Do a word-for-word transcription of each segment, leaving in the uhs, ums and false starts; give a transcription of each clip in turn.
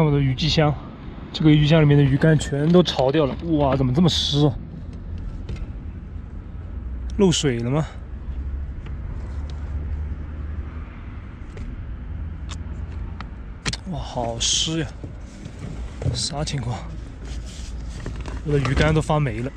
我的雨季箱，这个雨季箱里面的鱼竿全都潮掉了。哇，怎么这么湿啊？漏水了吗？哇，好湿呀！啥情况？我的鱼竿都发霉了。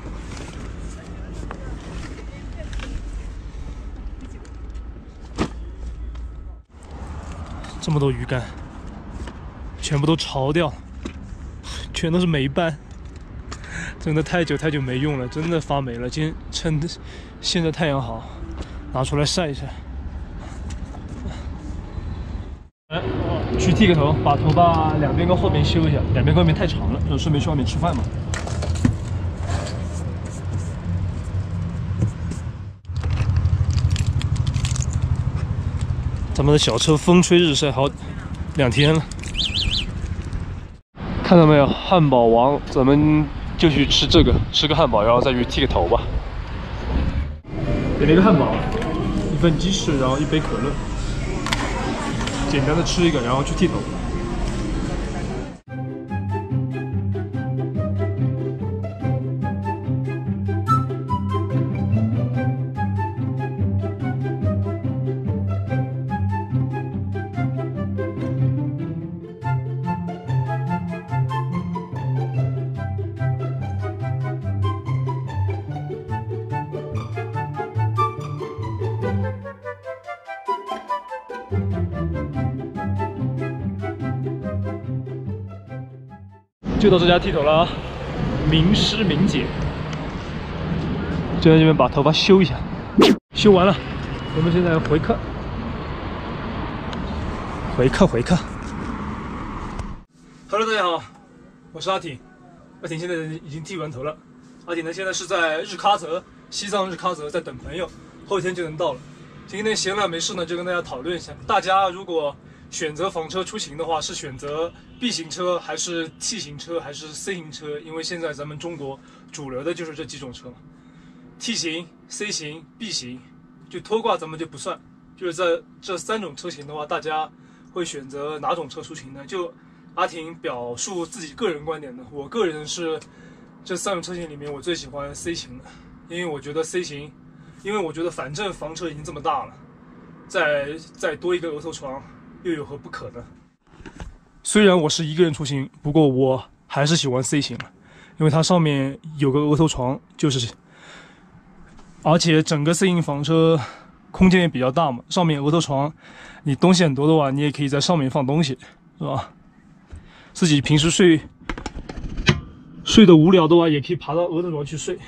这么多鱼竿，全部都潮掉了，全都是霉斑。真的太久太久没用了，真的发霉了。今天趁现在太阳好，拿出来晒一晒。哎，去剃个头，把头发两边跟后面修一下，两边跟后面太长了，就顺便去外面吃饭嘛。咱们的小车风吹日晒好两天了，看到没有？汉堡王，咱们就去吃这个，吃个汉堡，然后再去剃个头吧。点了一个汉堡，一份鸡翅，然后一杯可乐，简单的吃一个，然后去剃头。就到这家剃头了啊，名师名姐，就在这边把头发修一下，修完了，我们现在回客，回客回客。Hello， 大家好，我是阿挺，阿挺现在已经剃完头了，阿挺呢现在是在日喀则，西藏日喀则在等朋友，后天就能到了。今天闲来没事呢，就跟大家讨论一下，大家如果选择房车出行的话，是选择 B 型车还是 T 型车还是 C 型车？因为现在咱们中国主流的就是这几种车嘛 ，T 型、C 型、B 型，就拖挂咱们就不算。就是在这三种车型的话，大家会选择哪种车出行呢？就阿挺表述自己个人观点的，我个人是这三种车型里面我最喜欢 C 型的，因为我觉得 C 型，因为我觉得反正房车已经这么大了，再再多一个额头床。又有何不可呢？虽然我是一个人出行，不过我还是喜欢 C 型了，因为它上面有个额头床，就是，而且整个 C 型房车空间也比较大嘛，上面额头床，你东西很多的话，你也可以在上面放东西，是吧？自己平时睡睡得无聊的话，也可以爬到额头床去睡。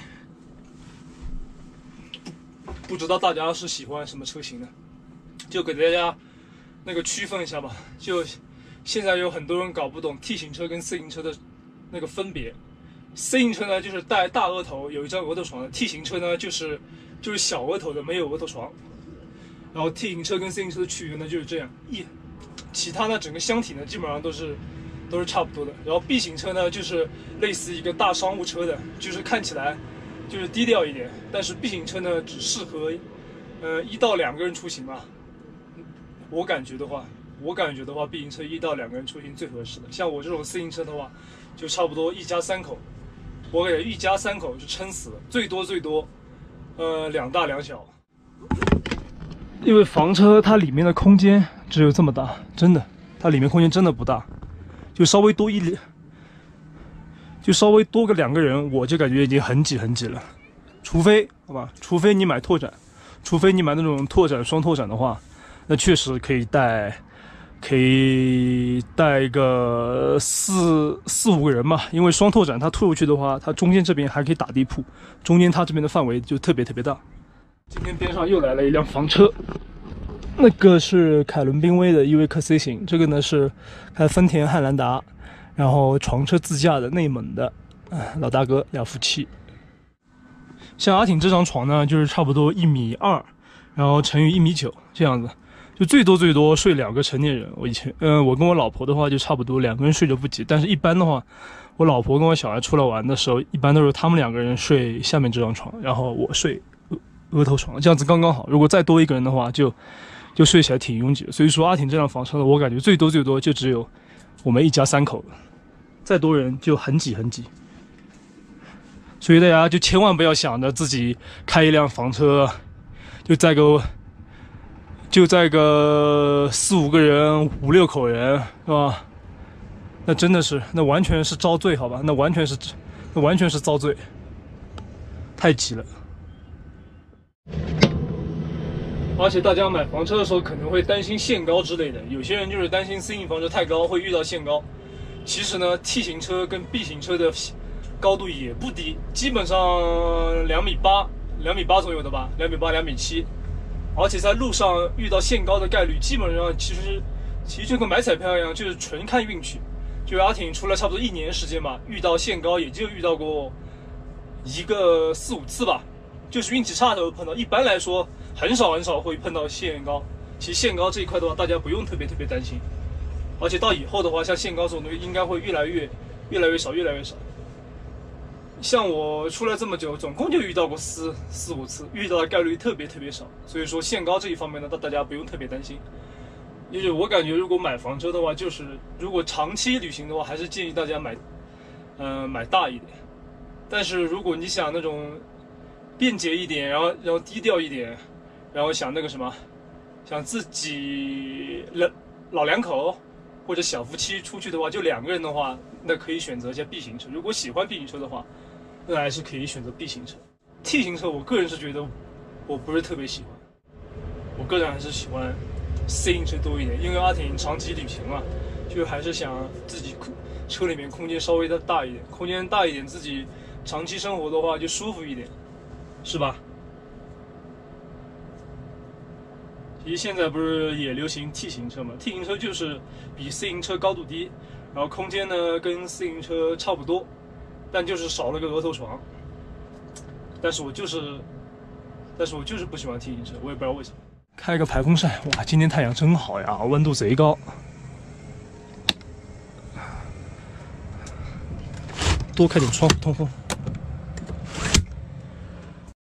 不知道大家是喜欢什么车型呢？就给大家那个区分一下吧，就现在有很多人搞不懂 T 型车跟 C 型车的那个分别。C 型车呢就是带大额头，有一张额头床的 ；T 型车呢就是就是小额头的，没有额头床。然后 T 型车跟 C 型车的区别呢就是这样，一其他呢整个箱体呢基本上都是都是差不多的。然后 B 型车呢就是类似一个大商务车的，就是看起来就是低调一点，但是 B 型车呢只适合呃一到两个人出行吧。我感觉的话，我感觉的话 ，B 型车一到两个人出行最合适的。像我这种 C 型车的话，就差不多一家三口，我给一家三口就撑死了，最多最多，呃，两大两小。因为房车它里面的空间只有这么大，真的，它里面空间真的不大，就稍微多一，就稍微多个两个人，我就感觉已经很挤很挤了。除非，好吧，除非你买拓展，除非你买那种拓展双拓展的话。那确实可以带，可以带一个四四五个人嘛。因为双拓展它退出去的话，它中间这边还可以打地铺，中间它这边的范围就特别特别大。今天边上又来了一辆房车，那个是凯伦宾威的依维柯 C 型，这个呢是开丰田汉兰达，然后床车自驾的内蒙的，啊，老大哥两夫妻。像阿挺这张床呢，就是差不多一米二，然后乘以一米九这样子。就最多最多睡两个成年人。我以前，嗯、呃，我跟我老婆的话就差不多两个人睡着不挤，但是一般的话，我老婆跟我小孩出来玩的时候，一般都是他们两个人睡下面这张床，然后我睡额头床，这样子刚刚好。如果再多一个人的话，就就睡起来挺拥挤的。所以说阿挺这辆房车呢，我感觉最多最多就只有我们一家三口，再多人就很挤很挤。所以大家就千万不要想着自己开一辆房车，就载个就载个四五个人、五六口人，是吧？那真的是，那完全是遭罪，好吧？那完全是，那完全是遭罪，太挤了。而且大家买房车的时候可能会担心限高之类的，有些人就是担心私营房车太高会遇到限高。其实呢 ，T 型车跟 B 型车的高度也不低，基本上两米八、两米八左右的吧，两米八、两米七。而且在路上遇到限高的概率，基本上其实其实就跟买彩票一样，就是纯看运气。就阿挺出来差不多一年时间嘛，遇到限高也就遇到过一个四五次吧，就是运气差的碰到。一般来说，很少很少会碰到限高。其实限高这一块的话，大家不用特别特别担心。而且到以后的话，像限高这种东西，应该会越来越越来越少，越来越少。像我出来这么久，总共就遇到过四四五次，遇到的概率特别特别少。所以说限高这一方面呢，大家不用特别担心。就是我感觉，如果买房车的话，就是如果长期旅行的话，还是建议大家买，嗯、呃，买大一点。但是如果你想那种便捷一点，然后然后低调一点，然后想那个什么，想自己老老两口或者小夫妻出去的话，就两个人的话，那可以选择一下 B 型车。如果喜欢 B 型车的话，那还是可以选择 B 型车。T 型车，我个人是觉得我不是特别喜欢，我个人还是喜欢 C 型车多一点，因为阿挺长期旅行嘛，就还是想自己车里面空间稍微的大一点，空间大一点，自己长期生活的话就舒服一点，是吧？其实现在不是也流行 T 型车嘛 ？T 型车就是比 C 型车高度低，然后空间呢跟 C 型车差不多，但就是少了个额头床。但是我就是，但是我就是不喜欢 T 型车，我也不知道为什么。开个排风扇，哇，今天太阳真好呀，温度贼高。多开点窗户通风。